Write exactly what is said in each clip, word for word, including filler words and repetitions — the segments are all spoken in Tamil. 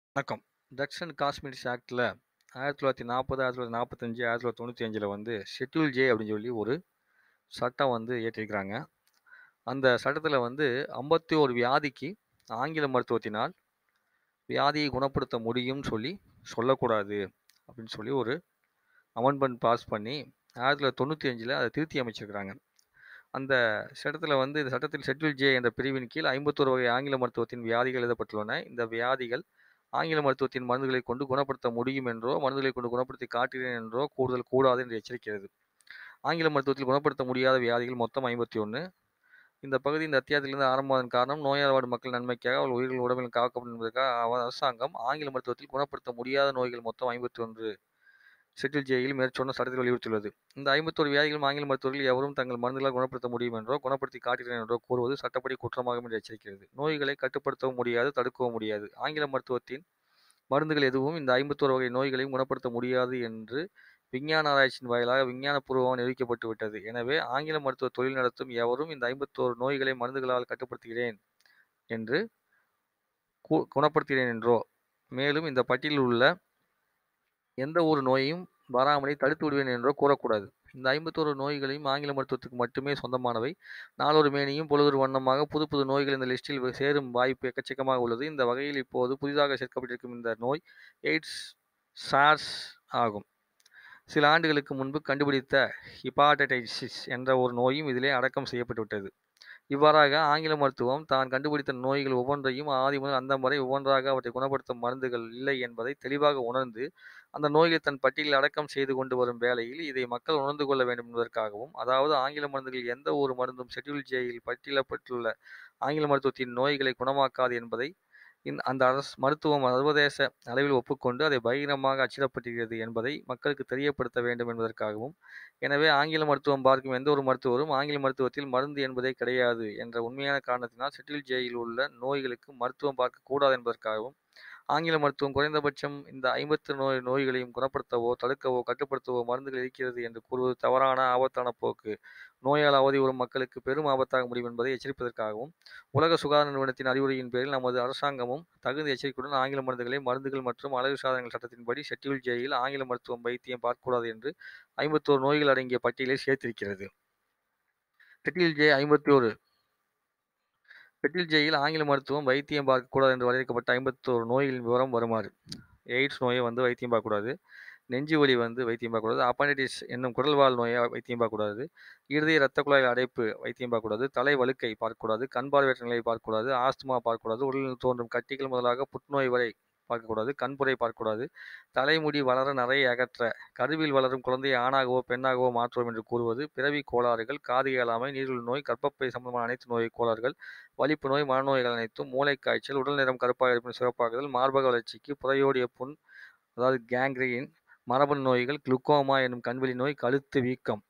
வணக்கம். ட்ரக்ஸ் அண்ட் காஸ்மெட்டிக்ஸ் ஆக்ட்ல ஆயிரத்தி தொள்ளாயிரத்தி நாற்பது, ஆயிரத்தி தொள்ளாயிரத்தி நாற்பத்தஞ்சு, ஆயிரத்தி தொள்ளாயிரத்தி தொண்ணூற்றி ஐந்தில் வந்து ஷெட்யூல் ஜே அப்படின்னு சொல்லி ஒரு சட்டம் வந்து இயற்றியிருக்கிறாங்க. அந்த சட்டத்தில் வந்து ஐம்பத்தி ஒன்று வியாதிக்கு ஆங்கில மருத்துவத்தினால் வியாதியை குணப்படுத்த முடியும்னு சொல்லி சொல்லக்கூடாது அப்படின்னு சொல்லி ஒரு அமெண்ட்மெண்ட் பாஸ் பண்ணி ஆயிரத்தி தொள்ளாயிரத்தி தொண்ணூற்றி அஞ்சில் அதை திருத்தி அமைச்சிருக்கிறாங்க. அந்த சட்டத்தில் வந்து இந்த சட்டத்தில் ஷெட்யூல் ஜே என்ற பிரிவின் கீழ் ஐம்பத்தொரு வகை ஆங்கில மருத்துவத்தின் வியாதிகள் எழுதப்பட்டுள்ளன. இந்த வியாதிகள் ஆங்கில மருத்துவத்தின் மருந்துகளை கொண்டு குணப்படுத்த முடியும் என்றோ மருந்துகளை கொண்டு குணப்படுத்தி காட்டுகிறேன் என்றோ கூடுதல் கூடாது என்று எச்சரிக்கிறது. ஆங்கில மருத்துவத்தில் குணப்படுத்த முடியாத வியாதிகள் மொத்தம் ஐம்பத்தி ஒன்று. இந்த பகுதி இந்த அத்தியாயத்திலிருந்து ஆரம்பமாவதன் காரணம் நோயால் வாடும் மக்கள் நன்மைக்காக அவள் உயிர்கள் உடம்பில் காக்கப்படும் என்பதற்காக அரசாங்கம் ஆங்கில மருத்துவத்தில் குணப்படுத்த முடியாத நோய்கள் மொத்தம் ஐம்பத்தி ஒன்று ஷெட்யூல் ஜேயில் மேற்சொன்ன சட்டத்தில் வலியுறுத்தியுள்ளது. இந்த ஐம்பத்தொரு வியாதிகளும் ஆங்கில மருத்துவர்கள் எவரும் தங்கள் மருந்துகளால் குணப்படுத்த முடியும் என்றோ குணப்படுத்தி காட்டுகிறேன் என்றோ கூறுவது சட்டப்படி குற்றமாகும் என்று எச்சரிக்கிறது. நோய்களை கட்டுப்படுத்தவும் முடியாது, தடுக்கவும் முடியாது. ஆங்கில மருத்துவத்தின் மருந்துகள் எதுவும் இந்த ஐம்பத்தொரு வகை நோய்களையும் குணப்படுத்த முடியாது என்று விஞ்ஞான ஆராய்ச்சியின் வாயிலாக விஞ்ஞானபூர்வமாக நிரூபிக்கப்பட்டு விட்டது. எனவே ஆங்கில மருத்துவ தொழில் நடத்தும் எவரும் இந்த ஐம்பத்தொரு நோய்களை மருந்துகளால் கட்டுப்படுத்துகிறேன் என்று குணப்படுத்துகிறேன் என்றோ மேலும் இந்த பட்டியலில் உள்ள எந்த ஒரு நோயையும் வராமலை தடுத்து விடுவேன் என்றோ கூறக்கூடாது. இந்த ஐம்பத்தொரு நோய்களையும் ஆங்கில மருத்துவத்துக்கு மட்டுமே சொந்தமானவை. நாளொரு மேனியும் பொழுதொரு வண்ணமாக புது புது நோய்கள் இந்த லிஸ்டில் சேரும் வாய்ப்பு எக்கச்சக்கமாக உள்ளது. இந்த வகையில் இப்போது புதிதாக சேர்க்கப்பட்டிருக்கும் இந்த நோய் எய்ட்ஸ் சார்ஸ் ஆகும். சில ஆண்டுகளுக்கு முன்பு கண்டுபிடித்த ஹிபாடைட்டிஸ் என்ற ஒரு நோயும் இதிலே அடக்கம் செய்யப்பட்டுவிட்டது. இவ்வாறாக ஆங்கில மருத்துவம் தான் கண்டுபிடித்த நோய்கள் ஒவ்வொன்றையும் ஆதி முதல் அந்தம் வரை ஒவ்வொன்றாக அவற்றை குணப்படுத்தும் மருந்துகள் இல்லை என்பதை தெளிவாக உணர்ந்து அந்த நோய்களை தன் பட்டியலில் அடக்கம் செய்து கொண்டு வரும் வேளையில் இதை மக்கள் உணர்ந்து கொள்ள வேண்டும் என்பதற்காகவும், அதாவது ஆங்கில மருந்துகளில் எந்த ஒரு மருந்தும் ஷெட்யூல் ஜேயில் பட்டியலிடப்பட்டுள்ள ஆங்கில மருத்துவத்தின் நோய்களை குணமாக்காது என்பதை அந்த அரசு மருத்துவம் சர்வதேச அளவில் ஒப்புக்கொண்டு அதை பகிரங்கமாக அச்சிடப்பட்டிருக்கிறது என்பதை மக்களுக்கு தெரியப்படுத்த வேண்டும் என்பதற்காகவும், எனவே ஆங்கில மருத்துவம் பார்க்கும் எந்த ஒரு மருத்துவரும் ஆங்கில மருத்துவத்தில் மருந்து என்பதே கிடையாது என்ற உண்மையான காரணத்தினால் ஷெட்யூல் ஜேயில் உள்ள நோய்களுக்கு மருத்துவம் பார்க்கக்கூடாது என்பதற்காகவும், ஆங்கில மருத்துவம் குறைந்தபட்சம் இந்த ஐம்பத்து நோய் நோய்களையும் குணப்படுத்தவோ தடுக்கவோ கட்டுப்படுத்தவோ மருந்துகள் இருக்கிறது என்று கூறுவது தவறான ஆபத்தான போக்கு. நோயால் அவதியுறும் மக்களுக்கு பெரும் ஆபத்தாக முடியும் என்பதை எச்சரிப்பதற்காகவும், உலக சுகாதார நிறுவனத்தின் அறிவுரையின் பேரில் நமது அரசாங்கமும் தகுந்த எச்சரிக்கையுடன் ஆங்கில மருந்துகளை மருந்துகள் மற்றும் அழகு சாதனங்கள் சட்டத்தின்படி ஷெட்யூல் ஜேயில் ஆங்கில மருத்துவம் வைத்தியம் பார்க்கக்கூடாது என்று ஐம்பத்தோரு நோய்கள் அடங்கிய பட்டியலை சேர்த்திருக்கிறது. ஷெட்யூல் ஜே ஐம்பத்தி ஒரு ஷெட்யூல் ஜேயில் ஆங்கில மருத்துவம் வைத்தியம் பார்க்கக்கூடாது என்று வரையறுக்கப்பட்ட ஐம்பத்தோரு நோய்களின் விவரம் வருமாறு: எய்ட்ஸ் நோயை வந்து வைத்தியம் பார்க்கக்கூடாது, நெஞ்சு வலி வந்து வைத்தியம் பார்க்கக்கூடாது, அப்பண்டிடிஸ் என்னும் குடல்வால் நோயை வைத்தியம் பார்க்கக்கூடாது, இருதய இரத்த குழாய் அடைப்பு வைத்தியம் பார்க்கக்கூடாது, தலை வழுக்கை பார்க்கக்கூடாது, கண் பார்வையற்ற நிலையை பார்க்கக்கூடாது, ஆஸ்துமா பார்க்கக்கூடாது, உடலில் தோன்றும் கட்டிகள் முதலாக புற்றுநோய் வரை பார்க்கக்கூடாது, கண்புரை பார்க்கக்கூடாது, தலைமுடி வளர நரையை அகற்ற, கருவில் வளரும் குழந்தையை ஆணாகவோ பெண்ணாகவோ மாற்றுவோம் என்று கூறுவது, பிறவி கோளாறுகள், காது கேளாமை, நீரிழிவு நோய், கர்ப்பப்பை சம்பந்தமான அனைத்து நோய் கோளாறுகள், வலிப்பு நோய், மனநோய்கள் அனைத்தும், மூளைக்காய்ச்சல், உடல் நிறம் கருப்பாக இருப்பின் சிவப்பாகுதல், மார்பக வளர்ச்சிக்கு, புதையோடிய புண் அதாவது கேங்க்ரீன், மரபணு நோய்கள், குளுக்கோமா என்னும் கண்வெளி நோய், கழுத்து வீக்கம்,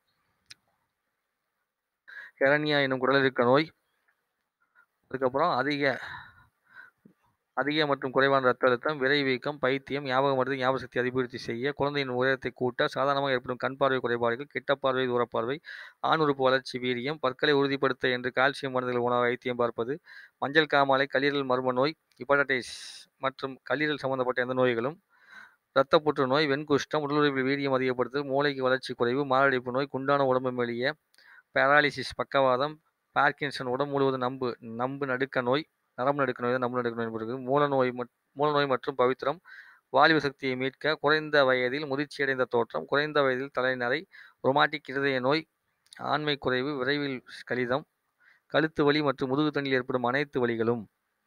ஹெரனியா என்னும் குடலிறக்க நோய், அதுக்கப்புறம் அதிக அதிக மற்றும் குறைவான ரத்த அழுத்தம், விரை வீக்கம், பைத்தியம், ஞாபக மருதி, ஞாபக சக்தி அபிவிருத்தி செய்ய, குழந்தையின் உயரத்தை கூட்ட, சாதாரணமாக ஏற்படும் கண் பார்வை குறைபாடுகள், கிட்ட பார்வை, தூரப்பார்வை, ஆண் உறுப்பு வளர்ச்சி, வீரியம், பற்களை உறுதிப்படுத்த என்று கால்சியம் மருந்துகள் உணவு வைத்தியம் பார்ப்பது, மஞ்சள் காமாலை, கல்லீரல் மர்ம நோய், ஹெப்படைட்டிஸ் மற்றும் கல்லீரல் சம்பந்தப்பட்ட எந்த நோய்களும், இரத்த புற்றுநோய், வெண்குஷ்டம், உடலுறுப்பில் வீரியம் அதிகப்படுத்தல், மூளைக்கு வளர்ச்சி குறைவு, மாரடைப்பு நோய், குண்டான உடம்பு மெலிய, பேராலிசிஸ் பக்கவாதம், பார்க்கின்சன், உடம்பு முழுவதும் நம்பு நம்பு நடுக்க நோய், நரம்பு நடுக்க நோய் நம்பு நடுக்க நோய் என்பது, மூலநோய் மூலநோய் மற்றும் பவித்திரம், வாலிப சக்தியை மீட்க, குறைந்த வயதில் முதிர்ச்சியடைந்த தோற்றம், குறைந்த வயதில் தலைநரை, ரொமாட்டிக் இருதய நோய், ஆண்மை குறைவு, விரைவில் கலிதம், கழுத்து வலி மற்றும் முதுகு தண்டில் ஏற்படும் அனைத்து வலிகளும்,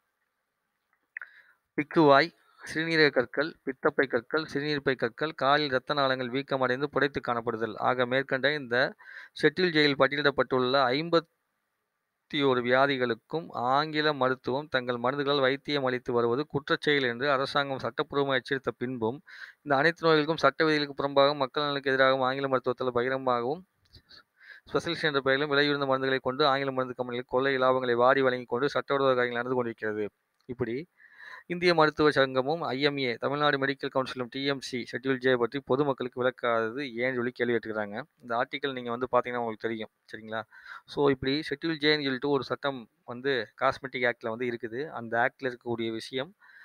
பிக்குவாய், சிறுநீரக கற்கள், பித்தப்பை கற்கள், சிறுநீர்ப்பை கற்கள், காலில் இரத்த நாளங்கள் வீக்கமடைந்து புடைத்து காணப்படுதல் ஆக மேற்கண்ட இந்த ஷெட்யூல் ஜேயில் பட்டியலிடப்பட்டுள்ள ஐம்பத்தி ஒரு வியாதிகளுக்கும் ஆங்கில மருத்துவம் தங்கள் மருந்துகளால் வைத்தியம் அளித்து வருவது குற்றச்செயல் என்று அரசாங்கம் சட்டப்பூர்வமாக எச்சரித்த பின்பும், இந்த அனைத்து நோய்களுக்கும் சட்ட விதிகளுக்கு புறம்பாகவும் மக்கள் நலனுக்கு எதிராகவும் ஆங்கில மருத்துவத்தால் பகிரங்கமாகவும் ஸ்பெஷலிஸ்ட் என்ற பெயரிலும் விலையுயர்ந்த மருந்துகளை கொண்டு ஆங்கில மருந்து கம்பெனிகளுக்கு கொள்ளை லாபங்களை வாரி வழங்கி கொண்டு சட்டவிரோத காரியங்கள் நடந்து கொண்டிருக்கிறது. இப்படி இந்திய மருத்துவ சங்கமும் ஐஎம்ஏ தமிழ்நாடு மெடிக்கல் கவுன்சிலும் டிஎம்சி ஷெட்யூல் ஜே பற்றி பொதுமக்களுக்கு விளக்காதது ஏன்னு சொல்லி கேள்வி கேட்டுக்கிறாங்க. இந்த ஆர்டிக்கல் நீங்கள் வந்து பார்த்தீங்கன்னா உங்களுக்கு தெரியும், சரிங்களா? ஸோ இப்படி ஷெட்யூல் ஜேன்னு சொல்லிட்டு ஒரு சட்டம் வந்து காஸ்மெட்டிக் ஆக்டில் வந்து இருக்குது. அந்த ஆக்டில் இருக்கக்கூடிய விஷயம்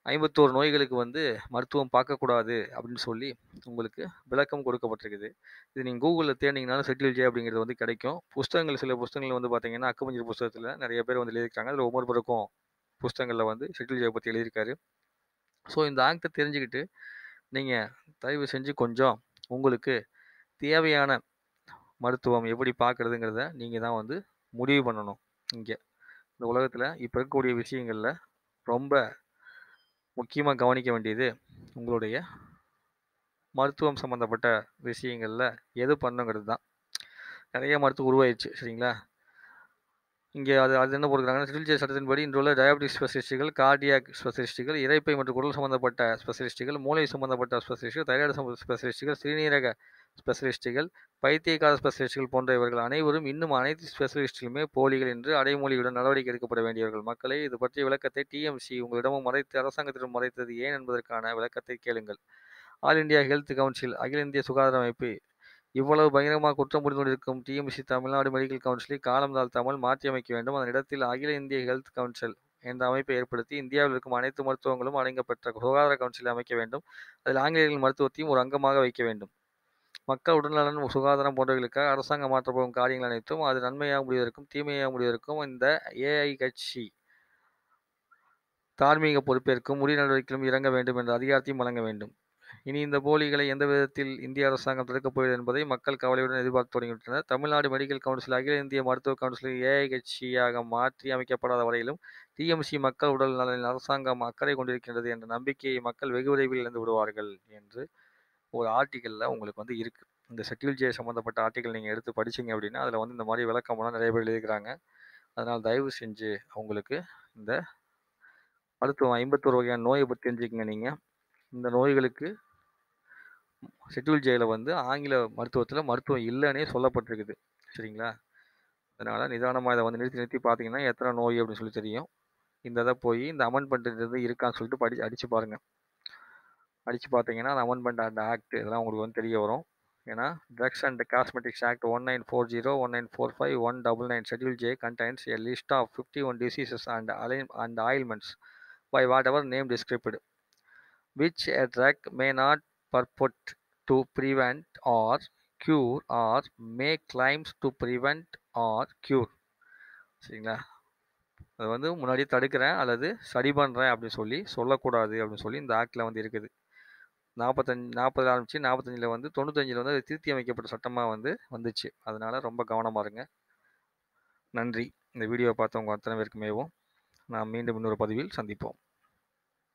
ஐம்பத்தொரு நோய்களுக்கு வந்து மருத்துவம் பார்க்கக்கூடாது அப்படின்னு சொல்லி உங்களுக்கு விளக்கம் கொடுக்கப்பட்டிருக்குது. இது நீங்கள் கூகுளில் தேடினீங்கனாலும் செட்டில் ஜே அப்படிங்கிறது வந்து கிடைக்கும். புஸ்தகங்கள் சில புஸ்தகங்கள் வந்து பார்த்தீங்கன்னா அக்குபஞ்சர் புஸ்தகத்தில் நிறைய பேர் வந்து எழுதியிருக்காங்க. அதில் ஒவ்வொருவருக்கும் புஸ்தகங்களில் வந்து செட்டில் ஜே பற்றி எழுதியிருக்காரு. ஸோ இந்த ஆக்டை தெரிஞ்சுக்கிட்டு நீங்கள் தயவு செஞ்சு கொஞ்சம் உங்களுக்கு தேவையான மருத்துவம் எப்படி பார்க்குறதுங்கிறத நீங்கள் தான் வந்து முடிவு பண்ணணும். இங்கே இந்த உலகத்தில் இப்போ இருக்கக்கூடிய விஷயங்களில் ரொம்ப முக்கியமாக கவனிக்க வேண்டியது உங்களுடைய மருத்துவம் சம்மந்தப்பட்ட விஷயங்களில் எது பண்ணுங்கிறது தான். நிறைய மருத்துவம் உருவாயிடுச்சு சரிங்களா. இங்கே அது அது என்ன போடுறாங்கன்னா செட்டில் ஜே சட்டத்தின்படி இன்றுள்ள டயபெட்டிஸ் ஸ்பெஷலிஸ்ட்டுகள், கார்டியாக் ஸ்பெஷலிஸ்ட்டுகள், இரைப்பை மற்றும் குடல் சம்மந்தப்பட்ட ஸ்பெஷலிஸ்ட்டுகள், மூளை சம்மந்தப்பட்ட ஸ்பெஷலிஸ்ட்டுகள், தைராய்டு ஸ்பெஷலிஸ்ட்டுகள், சிறுநீரக ஸ்பெஷலிஸ்ட்டுகள், பைத்தியக்கார ஸ்பெஷலிஸ்ட்டுகள் போன்ற இவர்கள் அனைவரும் இன்னும் அனைத்து ஸ்பெஷலிஸ்ட்டுகளுமே போலிகள் என்று அடைமொழியுடன் நடவடிக்கை எடுக்கப்பட வேண்டியவர்கள். மக்களே, இது பற்றிய விளக்கத்தை டிஎம்சி உங்களிடமும் மறைத்து அரசாங்கத்திடம் மறைத்தது ஏன் என்பதற்கான விளக்கத்தை கேளுங்கள். ஆல் இந்தியா ஹெல்த் கவுன்சில், அகில இந்திய சுகாதார அமைப்பு இவ்வளவு பகிரங்கமாக குற்றம் புரிந்து கொண்டிருக்கும் டிஎம்சி தமிழ்நாடு மெடிக்கல் கவுன்சிலை காலம் தாழ்த்தாமல் மாற்றி அமைக்க வேண்டும். அதன் இடத்தில் அகில இந்திய ஹெல்த் கவுன்சில் என்ற அமைப்பை ஏற்படுத்தி இந்தியாவில் இருக்கும் அனைத்து மருத்துவங்களும் அடங்கப்பெற்ற சுகாதார கவுன்சிலை அமைக்க வேண்டும். அதில் ஆங்கிலேயர்கள் மருத்துவத்தையும் ஒரு அங்கமாக வைக்க வேண்டும். மக்கள் உடல்நலன், சுகாதாரம் போன்றவர்களுக்காக அரசாங்கம் மாற்றப்படும் காரியங்கள் அனைத்தும் அது நன்மையாக முடிவதற்கும் தீமையாக முடிவதற்கும் இந்த ஏஐ கட்சி தார்மீக பொறுப்பேற்கும் உரிய நடவடிக்கைகளும் இறங்க வேண்டும் என்ற அதிகாரத்தையும் வழங்க வேண்டும். இனி இந்த போலிகளை எந்த விதத்தில் இந்திய அரசாங்கம் தடுக்கப் போகிறது என்பதை மக்கள் கவலையுடன் எதிர்பார்த்து தொடங்கிவிட்டனர். தமிழ்நாடு மெடிக்கல் கவுன்சில் அகில இந்திய மருத்துவ கவுன்சிலை ஏஐ கட்சியாக மாற்றி அமைக்கப்படாத வரையிலும் டிஎம்சி மக்கள் உடல் நலனில் அரசாங்கம் அக்கறை கொண்டிருக்கின்றது என்ற நம்பிக்கையை மக்கள் வெகு விரைவில் இழந்து விடுவார்கள் என்று ஒரு ஆர்டிக்கலில் உங்களுக்கு வந்து இருக்குது. இந்த செட்டில் ஜே சம்மந்தப்பட்ட ஆர்டிக்கல் நீங்கள் எடுத்து படிச்சிங்க அப்படின்னா அதில் வந்து இந்த மாதிரி விளக்கமெல்லாம் நிறைய பேர் எழுதிக்கிறாங்க. அதனால் தயவு செஞ்சு அவங்களுக்கு இந்த மருத்துவம் ஐம்பத்தொரு வகையான நோயை பற்றி தெரிஞ்சுக்கங்க. நீங்கள் இந்த நோய்களுக்கு செட்டில் ஜேயில் வந்து ஆங்கில மருத்துவத்தில் மருத்துவம் இல்லைன்னே சொல்லப்பட்டிருக்குது சரிங்களா. அதனால் நிதானமாக இதை வந்து நிறுத்தி நிறுத்தி பார்த்தீங்கன்னா எத்தனை நோய் அப்படின்னு சொல்லி தெரியும். இந்த இதை போய் இந்த அமெண்ட்மெண்ட் இருக்கான்னு சொல்லிட்டு படி அடித்து பாருங்கள். அடித்து பார்த்தீங்கன்னா அந்த அமெண்ட்மெண்ட் அண்ட் ஆக்ட் இதெல்லாம் உங்களுக்கு வந்து தெரிய வரும். ஏன்னா drugs and cosmetics act one nine four zero one nine four five one double nine schedule J contains a list of fifty one diseases and align and ailments by whatever name described which a drug may not purport to prevent or cure or make claims to prevent or cure சரிங்களா. அது வந்து முன்னாடி தடுக்கிறேன் அல்லது சரி பண்ணுறேன் அப்படின்னு சொல்லி சொல்லக்கூடாது அப்படின்னு சொல்லி இந்த ஆக்டில் வந்து இருக்குது. நாற்பத்தஞ்சு நாற்பது ஆரம்பிச்சு நாற்பத்தஞ்சில் வந்து தொண்ணூத்தஞ்சில் வந்து அது திருத்தி அமைக்கப்பட்ட சட்டமாக வந்து வந்துச்சு. அதனால் ரொம்ப கவனமாக இருங்க. நன்றி. இந்த வீடியோவை பார்த்தவங்க அத்தனை பேருக்குமேவும் நாம் மீண்டும் இன்னொரு பதிவில் சந்திப்போம்.